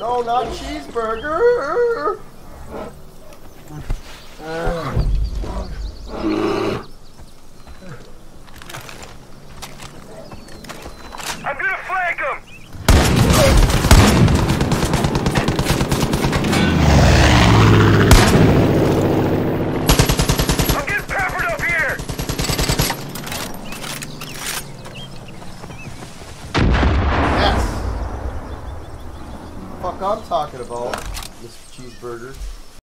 No, not cheeseburger. I'm gonna flank him! I'm getting peppered up here! Yes! Fuck I'm talking about, Mr. Cheeseburger.